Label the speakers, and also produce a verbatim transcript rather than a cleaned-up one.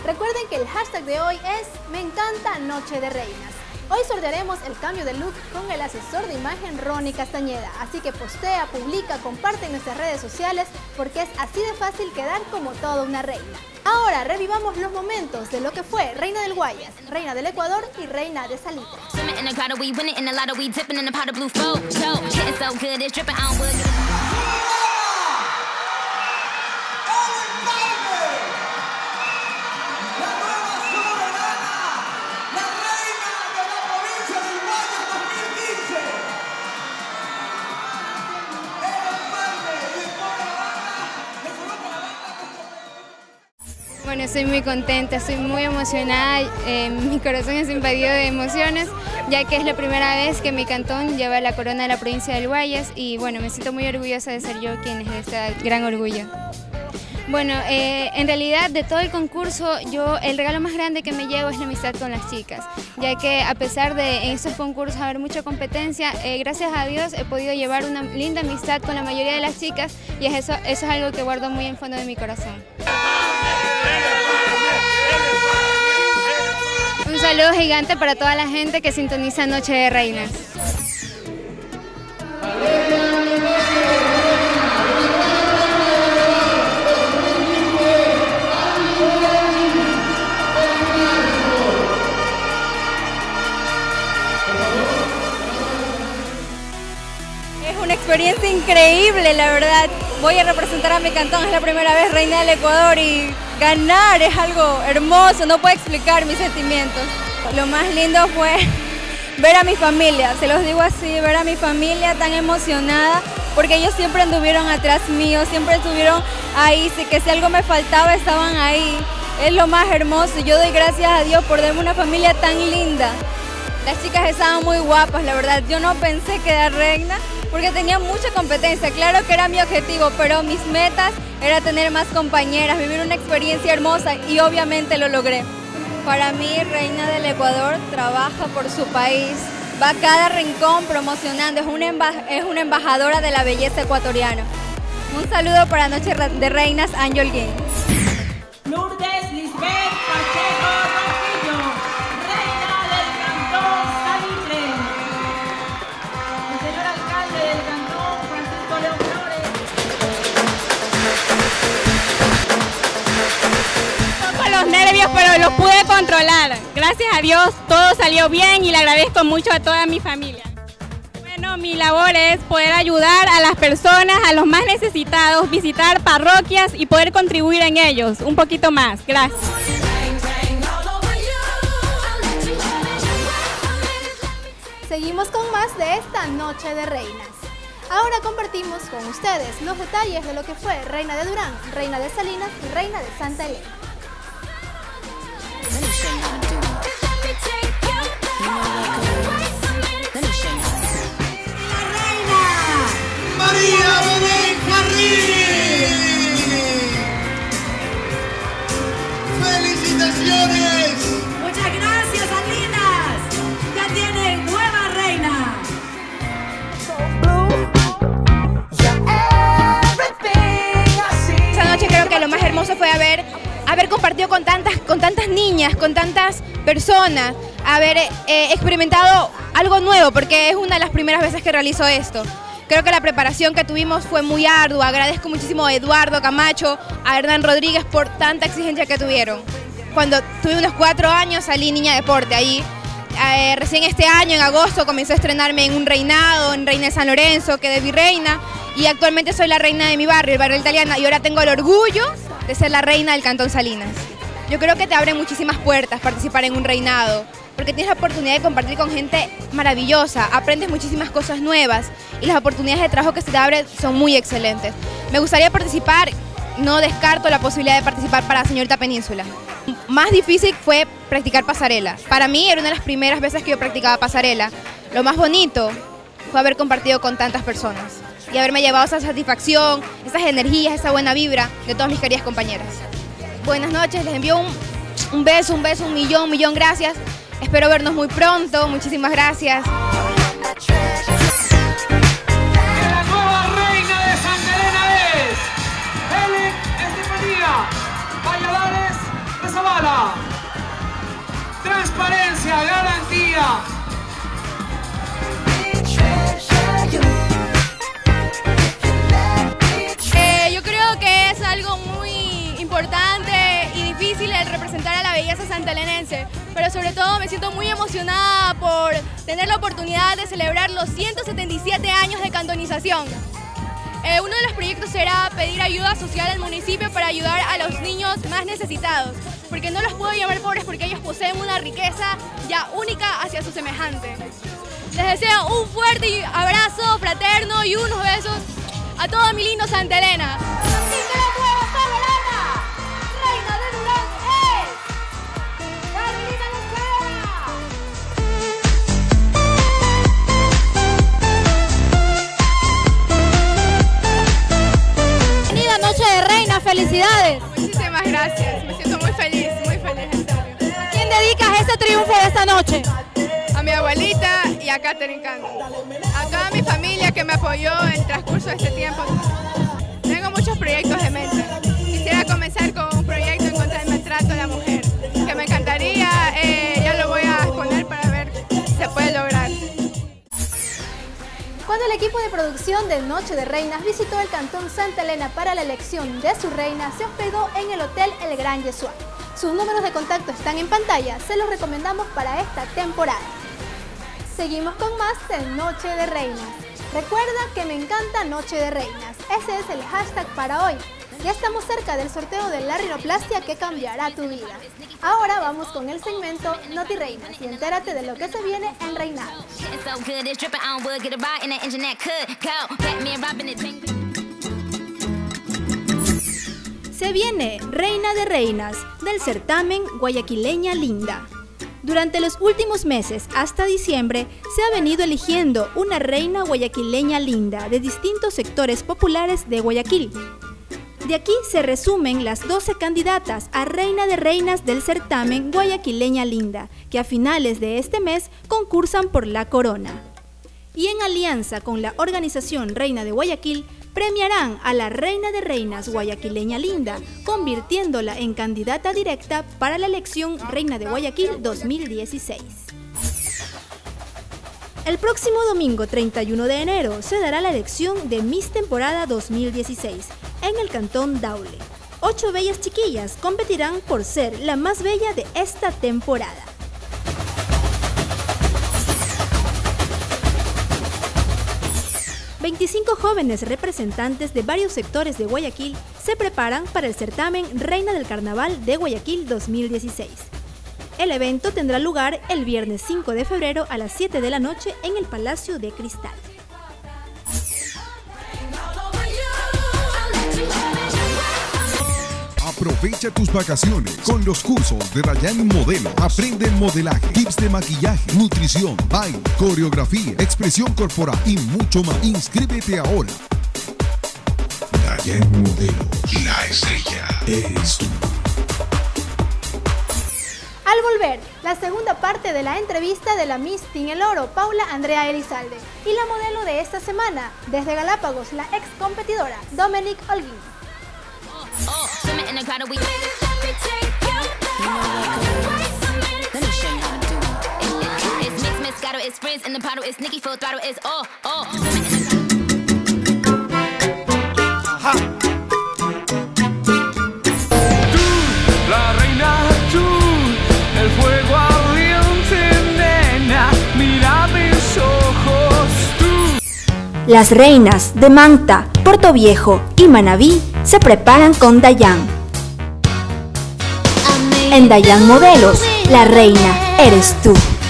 Speaker 1: Recuerden que el hashtag de hoy es Me encanta Noche de Reinas. Hoy sortearemos el cambio de look con el asesor de imagen Ronnie Castañeda, así que postea, publica, comparte en nuestras redes sociales porque es así de fácil quedar como toda una reina. Ahora revivamos los momentos de lo que fue Reina del Guayas, Reina del Ecuador y Reina de Salitre.
Speaker 2: Bueno, estoy muy contenta, estoy muy emocionada, eh, mi corazón es invadido de emociones, ya que es la primera vez que mi cantón lleva la corona de la provincia del Guayas y bueno, me siento muy orgullosa de ser yo quien es de este gran orgullo. Bueno, eh, en realidad de todo el concurso, yo el regalo más grande que me llevo es la amistad con las chicas, ya que a pesar de en estos concursos haber mucha competencia, eh, gracias a Dios he podido llevar una linda amistad con la mayoría de las chicas y eso, eso es algo que guardo muy en fondo de mi corazón. Un saludo gigante para toda la gente que sintoniza Noche de Reinas.
Speaker 3: Es una experiencia increíble, la verdad. Voy a representar a mi cantón, es la primera vez Reina del Ecuador y ganar es algo hermoso, no puedo explicar mis sentimientos. Lo más lindo fue ver a mi familia, se los digo así, ver a mi familia tan emocionada, porque ellos siempre anduvieron atrás mío, siempre estuvieron ahí, que si algo me faltaba estaban ahí. Es lo más hermoso, yo doy gracias a Dios por darme una familia tan linda. Las chicas estaban muy guapas, la verdad, yo no pensé quedar reina, porque tenía mucha competencia, claro que era mi objetivo, pero mis metas era tener más compañeras, vivir una experiencia hermosa y obviamente lo logré. Para mí, Reina del Ecuador trabaja por su país, va a cada rincón promocionando, es una, es una embajadora de la belleza ecuatoriana. Un saludo para Noche de Reinas, Ángel Game.
Speaker 4: Lourdes Lisbeth Pacheco Ronquillo, Reina del Cantón Salitre. El señor alcalde del Cantón, Francisco León Flores.
Speaker 5: Con los nervios, pero los pude controlar. Gracias a Dios todo salió bien y le agradezco mucho a toda mi familia. Bueno, mi labor es poder ayudar a las personas, a los más necesitados, visitar parroquias y poder contribuir en ellos un poquito más. Gracias.
Speaker 1: Seguimos con más de esta Noche de Reinas. Ahora compartimos con ustedes los detalles de lo que fue Reina de Durán, Reina de Salinas y Reina de Santa Elena.
Speaker 6: María Belén Jarrín. ¡Felicitaciones!
Speaker 7: Muchas gracias, Salinas. Ya tienen nueva reina.
Speaker 8: Esa noche creo que lo más hermoso fue haber, haber compartido con tantas, con tantas niñas, con tantas personas, haber eh, experimentado algo nuevo, porque es una de las primeras veces que realizo esto. Creo que la preparación que tuvimos fue muy ardua. Agradezco muchísimo a Eduardo Camacho, a Hernán Rodríguez por tanta exigencia que tuvieron. Cuando tuve unos cuatro años salí niña deporte ahí. Eh, recién este año, en agosto, comencé a estrenarme en un reinado, en Reina de San Lorenzo, quedé virreina y actualmente soy la reina de mi barrio, el barrio Italiana, y ahora tengo el orgullo de ser la reina del Cantón Salinas. Yo creo que te abre muchísimas puertas participar en un reinado, porque tienes la oportunidad de compartir con gente maravillosa, aprendes muchísimas cosas nuevas y las oportunidades de trabajo que se te abren son muy excelentes. Me gustaría participar, no descarto la posibilidad de participar para Señorita Península. Más difícil fue practicar pasarela. Para mí era una de las primeras veces que yo practicaba pasarela. Lo más bonito fue haber compartido con tantas personas y haberme llevado esa satisfacción, esas energías, esa buena vibra de todas mis queridas compañeras. Buenas noches, les envío un, un beso, un beso, un millón, un millón gracias. Espero vernos muy pronto, muchísimas gracias.
Speaker 6: La nueva reina de Santa Elena es Helen Estefanía Valladares de Zavala.
Speaker 3: sobre todo me siento muy emocionada por tener la oportunidad de celebrar los ciento setenta y siete años de cantonización. Eh, uno de los proyectos será pedir ayuda social al municipio para ayudar a los niños más necesitados, porque no los puedo llamar pobres porque ellos poseen una riqueza ya única hacia su semejante. Les deseo un fuerte abrazo fraterno y unos besos a toda mi lindo Santa Elena.
Speaker 1: Noche de Reina, felicidades.
Speaker 8: Muchísimas gracias, me siento muy feliz, muy feliz en serio.
Speaker 1: ¿A quién dedicas este triunfo de esta noche?
Speaker 8: A mi abuelita y a Catherine Canto. A toda mi familia que me apoyó en el transcurso de este tiempo. Tengo muchos proyectos de mente. Quisiera comenzar con un proyecto en contra del maltrato a la mujer, que me encantaría, eh, ya lo voy a exponer para ver si se puede lograr.
Speaker 1: Cuando el equipo de producción de Noche de Reinas visitó el Cantón Santa Elena para la elección de su reina, se hospedó en el Hotel El Gran Yesua. Sus números de contacto están en pantalla, se los recomendamos para esta temporada. Seguimos con más de Noche de Reinas. Recuerda que me encanta Noche de Reinas, ese es el hashtag para hoy. Ya estamos cerca del sorteo de la rinoplastia que cambiará tu vida. Ahora vamos con el segmento Noti Reinas y entérate de lo que se viene en Reinado. Se viene Reina de Reinas del certamen Guayaquileña Linda. Durante los últimos meses, hasta diciembre, se ha venido eligiendo una reina guayaquileña linda de distintos sectores populares de Guayaquil. De aquí se resumen las doce candidatas a Reina de Reinas del certamen Guayaquileña Linda, que a finales de este mes concursan por la corona. Y en alianza con la organización Reina de Guayaquil, premiarán a la Reina de Reinas Guayaquileña Linda, convirtiéndola en candidata directa para la elección Reina de Guayaquil dos mil dieciséis. El próximo domingo treinta y uno de enero se dará la elección de Miss Temporada dos mil dieciséis en el Cantón Daule. Ocho bellas chiquillas competirán por ser la más bella de esta temporada. veinticinco jóvenes representantes de varios sectores de Guayaquil se preparan para el certamen Reina del Carnaval de Guayaquil dos mil dieciséis. El evento tendrá lugar el viernes cinco de febrero a las siete de la noche en el Palacio de Cristal.
Speaker 9: Aprovecha tus vacaciones con los cursos de Dayan Modelo. Aprende modelaje, tips de maquillaje, nutrición, baile, coreografía, expresión corporal y mucho más. Inscríbete ahora. Dayan Modelo, la estrella eres tú.
Speaker 1: Al volver, la segunda parte de la entrevista de la Miss Team El Oro, Paula Andrea Elizalde, y la modelo de esta semana, desde Galápagos, la ex competidora, Dominique Holguín.
Speaker 10: Oh, swimming in the crowd, we. Let me show you how to do it. It's mixed, Moscato, it's Frizz in the bottle, it's Nicki full throttle, it's oh, oh.
Speaker 6: Ajá. Tú, la reina, tú, el fuego ardiente, nena, mira mis ojos, tú.
Speaker 11: Las reinas de Manta, Puerto Viejo y Manabí se preparan con Dayan. En Dayan Modelos, la reina eres tú.